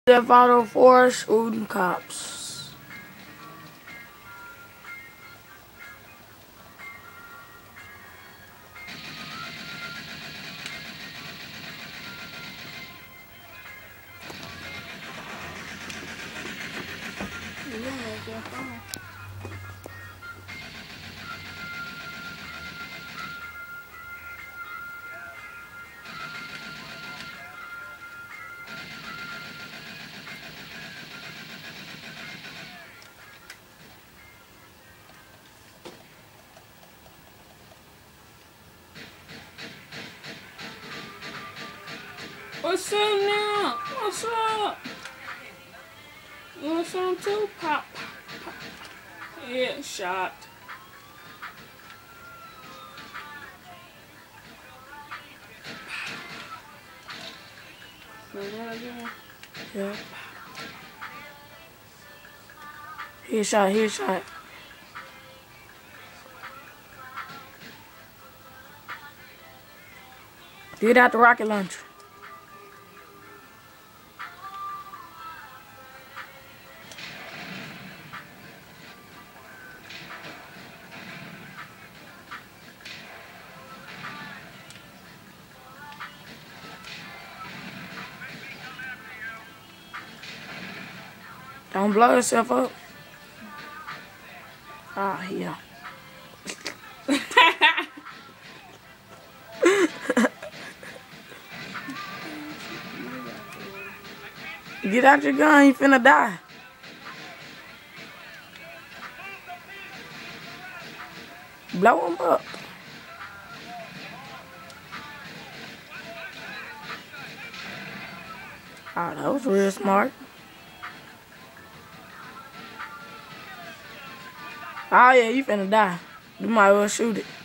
Gta4 shooting cops. What's up now? What's up? You want some too? Pop, pop, pop. Yeah, shot. Say that again. Yeah. Headshot. Get out the rocket launcher. Don't blow yourself up. Ah, yeah. Get out your gun, you finna die. Blow him up. Oh, that was real smart. Oh yeah, you finna die. You might as well shoot it.